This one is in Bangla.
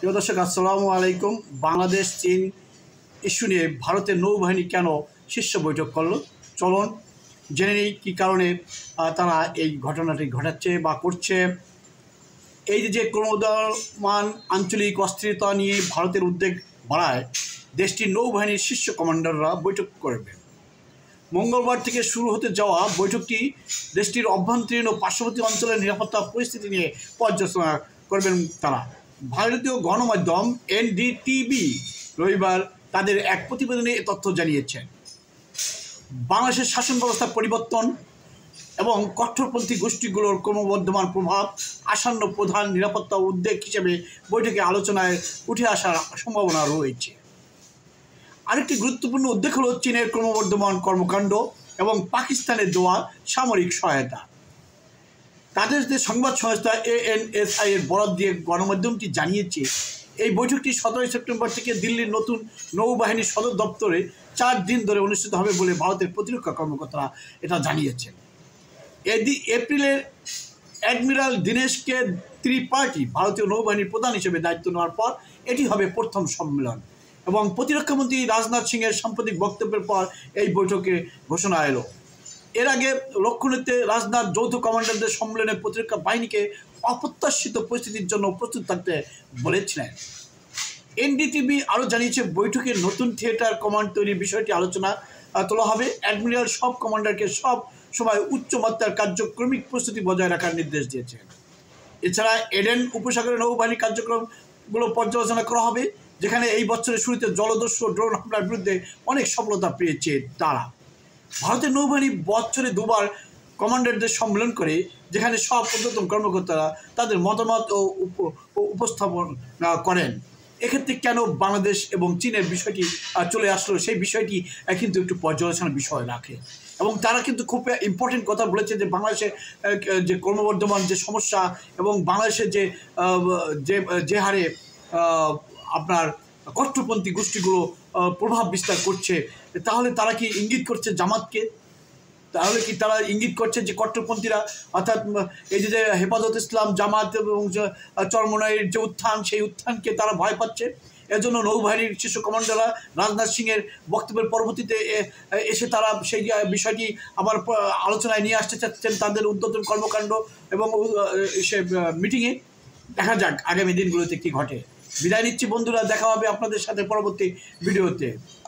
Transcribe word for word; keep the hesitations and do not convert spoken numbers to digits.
প্রিয় দর্শক, আসসালামু আলাইকুম। বাংলাদেশ চীন ইস্যু নিয়ে ভারতের নৌবাহিনী কেন শীর্ষ বৈঠক করলো, চলুন জেনে নিই কী কারণে তারা এই ঘটনাটি ঘটাচ্ছে বা করছে। এই যে ক্রমবর্ধমান আঞ্চলিক অস্থিরতা নিয়ে ভারতের উদ্বেগ বাড়ায় দেশটির নৌবাহিনীর শীর্ষ কমান্ডাররা বৈঠক করবে। মঙ্গলবার থেকে শুরু হতে যাওয়া বৈঠকটি দেশটির অভ্যন্তরীণ ও পার্শ্ববর্তী অঞ্চলের নিরাপত্তা পরিস্থিতি নিয়ে পর্যালোচনা করবেন তারা। ভারতীয় গণমাধ্যম এন ডি টি ভি রবিবার তাদের এক প্রতিবেদনে এ তথ্য জানিয়েছেন। বাংলাদেশের শাসন ব্যবস্থার পরিবর্তন এবং কঠোরপন্থী গোষ্ঠীগুলোর ক্রমবর্ধমান প্রভাব আসন্ন প্রধান নিরাপত্তা উদ্বেগ হিসেবে বৈঠকে আলোচনায় উঠে আসার সম্ভাবনা রয়েছে। আরেকটি গুরুত্বপূর্ণ উদ্বেগ হল চীনের ক্রমবর্ধমান কর্মকাণ্ড এবং পাকিস্তানের দেওয়া সামরিক সহায়তা। তাদের যে সংবাদ সংস্থা এ এন এস আই এর বরাত দিয়ে গণমাধ্যমটি জানিয়েছে, এই বৈঠকটি সতেরোই সেপ্টেম্বর থেকে দিল্লির নতুন নৌবাহিনীর সদর দপ্তরে চার দিন ধরে অনুষ্ঠিত হবে বলে ভারতের প্রতিরক্ষা কর্মকর্তারা এটা জানিয়েছেন। এদি এপ্রিলের অ্যাডমিরাল দীনেশ কে ত্রিপাঠী ভারতীয় নৌবাহিনীর প্রধান হিসেবে দায়িত্ব নেওয়ার পর এটি হবে প্রথম সম্মেলন এবং প্রতিরক্ষামন্ত্রী রাজনাথ সিংয়ের সাম্প্রতিক বক্তব্যের পর এই বৈঠকে ঘোষণা এলো। এর আগে লক্ষ্যণীতে রাজনাথ যৌথ কমান্ডারদের সম্মেলনে প্রতিরক্ষা বাহিনীকে অপ্রত্যাশিত পরিস্থিতির জন্য প্রস্তুত থাকতে বলেছিলেন। এন ডি টি ভি আরও জানিয়েছে, বৈঠকে নতুন থিয়েটার কমান্ড তৈরির বিষয়টি আলোচনা তোলা হবে। অ্যাডমিরাল সব কমান্ডারকে সব সময় উচ্চমাত্রার কার্যক্রমিক প্রস্তুতি বজায় রাখার নির্দেশ দিয়েছেন। এছাড়া এডেন উপসাগরের নৌবাহিনীর কার্যক্রমগুলো পর্যালোচনা করা হবে, যেখানে এই বছরের শুরুতে জলদস্যু ড্রোন হামলার বিরুদ্ধে অনেক সফলতা পেয়েছে তারা। ভারতের নৌবাহিনী বছরে দুবার কমান্ডারদের সম্মেলন করে, যেখানে সব ঊর্ধ্বতন কর্মকর্তারা তাদের মতামত ও উপস্থাপন করেন। এক্ষেত্রে কেন বাংলাদেশ এবং চীনের বিষয়টি চলে আসলো, সেই বিষয়টি কিন্তু একটু পর্যালোচনার বিষয় রাখে এবং তারা কিন্তু খুব ইম্পর্টেন্ট কথা বলেছে যে বাংলাদেশের যে ক্রমবর্ধমান যে সমস্যা এবং বাংলাদেশের যে যে হারে আপনার কট্টরপন্থী গোষ্ঠীগুলো প্রভাব বিস্তার করছে, তাহলে তারা কি ইঙ্গিত করছে জামাতকে? তাহলে কি তারা ইঙ্গিত করছে যে কট্টরপন্থীরা অর্থাৎ এই যে হেফাজত ইসলাম, জামাত এবং চরমনাইয়ের যে উত্থান, সেই উত্থানকে তারা ভয় পাচ্ছে? এজন্য নৌবাহিনীর শীর্ষ কমান্ডাররা রাজনাথ সিংয়ের বক্তব্যের পরবর্তীতে এসে তারা সেই বিষয়টি আবার আলোচনায় নিয়ে আসতে চাচ্ছেন তাদের ঊর্ধ্বতন কর্মকাণ্ড এবং সে মিটিংয়ে। দেখা যাক আগামী দিনগুলোতে কী ঘটে। বিদায় নিচ্ছি বন্ধুরা, দেখা হবে আপনাদের সাথে পরবর্তী ভিডিওতে।